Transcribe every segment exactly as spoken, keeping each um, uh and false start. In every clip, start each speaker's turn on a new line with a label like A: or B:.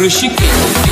A: ऋषिकेश।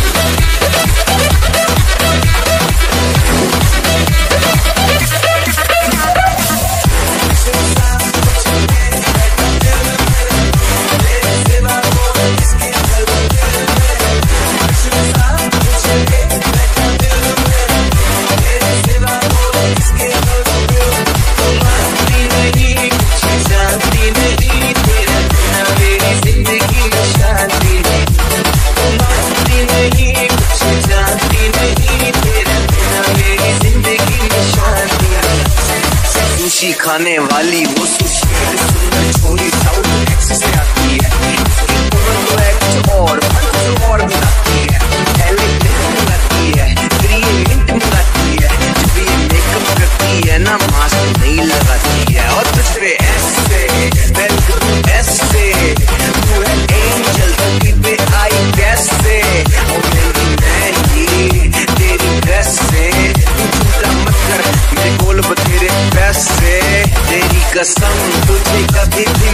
B: खाने वाली वो सुशील सुंदर छोरी साउथ टेक्सास से आती है। इसकी उम्र तो है कुछ और कुछ और बताती है। पहले मिंट मंगाती है, फिर ये मिंट मंगाती है। जब ये मेकअप करती है ना मास्क नहीं लगाती है। और तुझ पे ऐसे मैं लिख दूं ऐसे, तू है एंजल धरती पे आई कैसे। और मेरी महंगी तेरी ड्रेस से तू झूठा मत कर, मेरे गोल बतेरे पैसे। तेरी कसम तुझे कभी